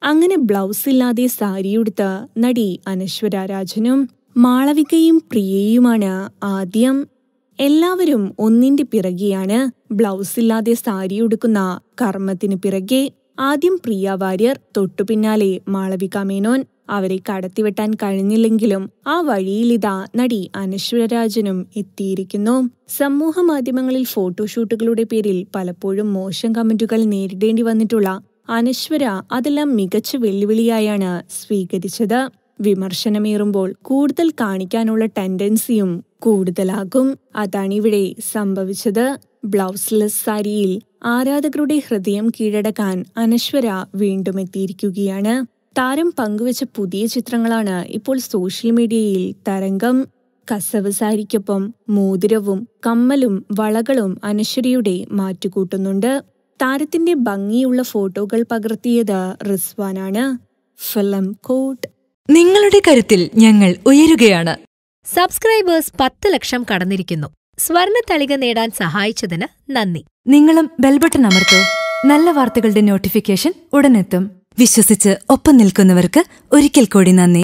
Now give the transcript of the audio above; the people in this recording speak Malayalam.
അങ്ങനെ ബ്ലൗസില്ലാതെ സാരിയുടുത്ത നടി അനശ്വര രാജനും മാളവികയും പ്രിയയുമാണ് ആദ്യം. എല്ലാവരും ഒന്നിന്റെ പിറകെയാണ്. ബ്ലൗസില്ലാതെ സാരിയുടുക്കുന്ന കർമ്മത്തിന് പിറകെ ആദ്യം പ്രിയ വാര്യർ, തൊട്ടുപിന്നാലെ മാളവിക മേനോൻ. അവരെ കടത്തിവെട്ടാൻ കഴിഞ്ഞില്ലെങ്കിലും ആ വഴിയിലിതാ നടി അനശ്വര രാജനും എത്തിയിരിക്കുന്നു. സമൂഹ മാധ്യമങ്ങളിൽ ഫോട്ടോഷൂട്ടുകളുടെ പേരിൽ പലപ്പോഴും മോശം കമന്റുകൾ നേരിടേണ്ടി വന്നിട്ടുള്ള അനശ്വര അതെല്ലാം മികച്ച വെല്ലുവിളിയായാണ് സ്വീകരിച്ചത്. വിമർശനമേറുമ്പോൾ കൂടുതൽ കാണിക്കാനുള്ള ടെൻഡൻസിയും കൂടുതലാകും. അതാണിവിടെ സംഭവിച്ചത്. ബ്ലൗസ്ലെസ് സാരിയിൽ ആരാധകരുടെ ഹൃദയം കീഴടക്കാൻ അനശ്വര വീണ്ടും എത്തിയിരിക്കുകയാണ്. താരം പങ്കുവച്ച പുതിയ ചിത്രങ്ങളാണ് ഇപ്പോൾ സോഷ്യൽ മീഡിയയിൽ തരംഗം. കസവ് സാരിക്കൊപ്പം മോതിരവും കമ്മലും വളകളും അനശ്വരയുടെ മാറ്റുകൂട്ടുന്നുണ്ട്. താരത്തിന്റെ ഭംഗിയുള്ള ഫോട്ടോകൾ പകർത്തിയത് റിസ്വാനാണ്. Film coat. നിങ്ങളുടെ കരുത്തിൽ ഞങ്ങൾ ഉയരുകയാണ്. സബ്സ്ക്രൈബേഴ്സ് 10 ലക്ഷം കടന്നിരിക്കുന്നു. സ്വർണത്തളിക നേടാൻ സഹായിച്ചതിന് നന്ദി. നിങ്ങളും ബെൽബട്ടൺ അമർത്തോ. നല്ല വാർത്തകളുടെ നോട്ടിഫിക്കേഷൻ ഉടനെത്തും. വിശ്വസിച്ച് ഒപ്പം നിൽക്കുന്നവർക്ക് ഒരിക്കൽ കൂടി നന്ദി.